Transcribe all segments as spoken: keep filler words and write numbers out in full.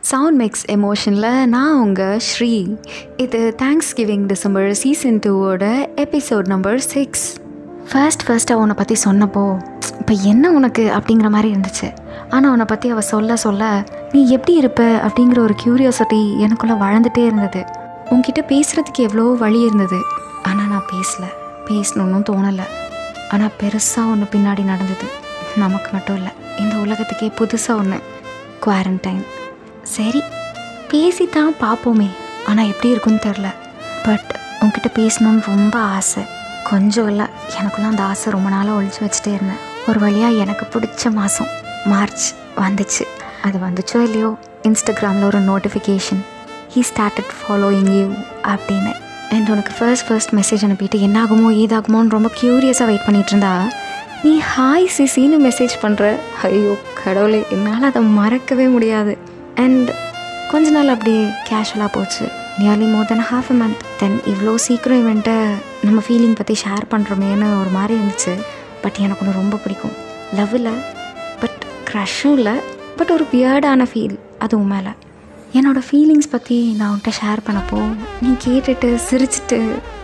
Sound mix எமோஷனில் நான் உங்கள் ஸ்ரீ. இது தேங்க்ஸ் கிவிங் டிசம்பர் சீசன் டூவோட எபிசோட் நம்பர் சிக்ஸ். ஃபர்ஸ்ட் ஃபர்ஸ்ட்டாக உன்னை பற்றி சொன்னப்போ இப்போ என்ன உனக்கு அப்படிங்கிற மாதிரி இருந்துச்சு. ஆனால் உன்னை பற்றி அவள் சொல்ல சொல்ல நீ எப்படி இருப்ப அப்படிங்கிற ஒரு க்யூரியாசிட்டி எனக்குள்ளே வளர்ந்துட்டே இருந்தது. உன்கிட்ட பேசுகிறதுக்கு எவ்வளோ வழி இருந்தது, ஆனால் நான் பேசலை, பேசணுன்னு தோணலை. ஆனால் பெருசாக ஒன்று பின்னாடி நடந்தது. நமக்கு மட்டும் இல்லை, இந்த உலகத்துக்கே புதுசாக ஒன்று, குவாரண்டைன். சரி பேசித்தான் பார்ப்போமே, ஆனால் எப்படி இருக்குன்னு தெரில. பட் உன்கிட்ட பேசணுன்னு ரொம்ப ஆசை. கொஞ்சம் இல்லை, எனக்குள்ள அந்த ஆசை ரொம்ப நாளாக ஒழிச்சு வச்சுட்டே இருந்தேன். ஒரு வழியாக எனக்கு பிடிச்ச மாதம் மார்ச் வந்துச்சு. அது வந்துச்சோ இல்லையோ, இன்ஸ்டாகிராமில் ஒரு notification, he started following you அப்படின்னு. அண்ட் உனக்கு ஃபர்ஸ்ட் ஃபர்ஸ்ட் மெசேஜ் அனுப்பிட்டு என்ன ஆகுமோ ஏதாகுமோன்னு ரொம்ப க்யூரியஸாக வெயிட் பண்ணிகிட்டு இருந்தா நீ ஹாய் சிசின்னு மெசேஜ் பண்ணுற. ஐயோ கடவுளே, என்னால் அதை மறக்கவே முடியாது. அண்ட் கொஞ்ச நாள் அப்படியே கேஷுவலாக போச்சு. Nearly more than half a month. Then இவ்வளோ சீக்கிரம் இவன்ட்ட நம்ம ஃபீலிங் பற்றி ஷேர் பண்ணுறோமேன்னு ஒரு மாதிரி இருந்துச்சு. பட் எனக்கு ஒன்று ரொம்ப பிடிக்கும். லவ் இல்லை, பட் க்ரஷ்ஷும் இல்லை, பட் ஒரு வியர்டான ஃபீல் அதுவும் மேலே. என்னோடய ஃபீலிங்ஸ் பற்றி நான் உன்கிட்ட ஷேர் பண்ணப்போ நீ கேட்டுட்டு சிரிச்சிட்டு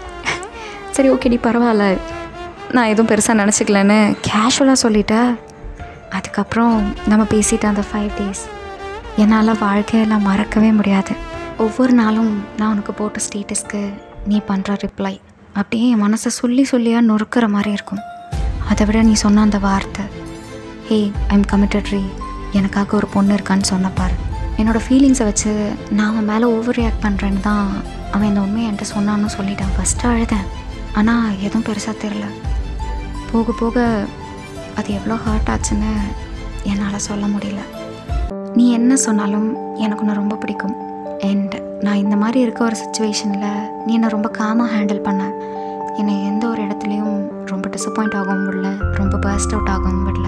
சரி ஓகேடி பரவாயில்ல, நான் எதுவும் பெருசாக நினச்சிக்கலன்னு கேஷுவலாக சொல்லிட்டேன். அதுக்கப்புறம் நம்ம பேசிட்டு அந்த ஃபைவ் டேஸ் என்னால் வாழ்க்கையெல்லாம் மறக்கவே முடியாது. ஒவ்வொரு நாளும் நான் உனக்கு போட்ட ஸ்டேட்டஸ்க்கு நீ பண்ணுற ரிப்ளை அப்படியே என் மனசை சொல்லி சொல்லியாக நொறுக்கிற மாதிரி இருக்கும். அதை விட நீ சொன்ன அந்த வார்த்தை, ஹே ஐம் கமிட்டட் ரீ, எனக்காக ஒரு பொண்ணு இருக்கான்னு சொன்னப்பார். என்னோடய ஃபீலிங்ஸை வச்சு நான் அவன் மேலே ஓவர் ரியாக்ட் பண்ணுறேன்னு தான் அவன் இந்த உண்மையை என்கிட்ட சொன்னான்னு சொல்லிட்டான். ஃபஸ்ட்டு அழுதேன், ஆனால் எதுவும் பெருசாக தெரில. போக போக அது எவ்வளோ ஹர்ட் ஆச்சுன்னு என்னால் சொல்ல முடியல. நீ என்ன சொன்னாலும் எனக்கு ஒன்று ரொம்ப பிடிக்கும். அண்ட் நான் இந்த மாதிரி இருக்க ஒரு சுச்சுவேஷனில் நீ என்னை ரொம்ப காமாக ஹேண்டில் பண்ண. என்னை எந்த ஒரு இடத்துலையும் ரொம்ப டிசப்பாயிண்ட் ஆகவும் விடல, ரொம்ப பர்ஸ்ட் அவுட் ஆகவும் விடல.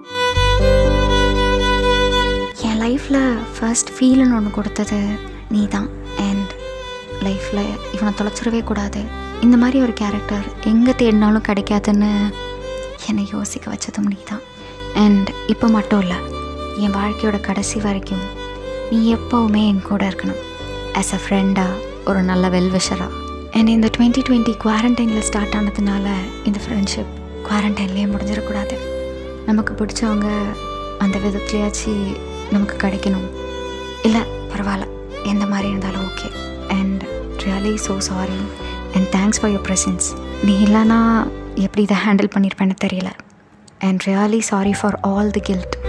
என் லைஃப்பில் ஃபர்ஸ்ட் ஃபீல்னு ஒன்று கொடுத்தது நீ தான். அண்ட் லைஃப்பில் இவனை தொலைச்சிடவே கூடாது, இந்த மாதிரி ஒரு கேரக்டர் எங்கே தேடினாலும் கிடைக்காதுன்னு என்னை யோசிக்க வச்சதும் நீ தான். அண்ட் இப்போ மட்டும் இல்லை, என் வாழ்க்கையோட கடைசி வரைக்கும் நீ எப்போவுமே என் கூட இருக்கணும். ஆஸ் அ ஃப்ரெண்டாக, ஒரு நல்ல வெல்விஷராக. அண்ட் இந்த டுவெண்ட்டி டுவெண்ட்டி குவாரண்டைனில் ஸ்டார்ட் ஆனதுனால இந்த ஃப்ரெண்ட்ஷிப் குவாரண்டைன்லேயே முடிஞ்சிடக்கூடாது. நமக்கு பிடிச்சவங்க அந்த விதத்துலையாச்சு நமக்கு கிடைக்கணும். இல்லை பரவாயில்ல, எந்த மாதிரி இருந்தாலும் okay. And really so sorry and thanks for your presence. நீ இல்லைனா எப்படி இதை ஹேண்டில் பண்ணியிருப்பேன்னு தெரியல. And really sorry for all the guilt.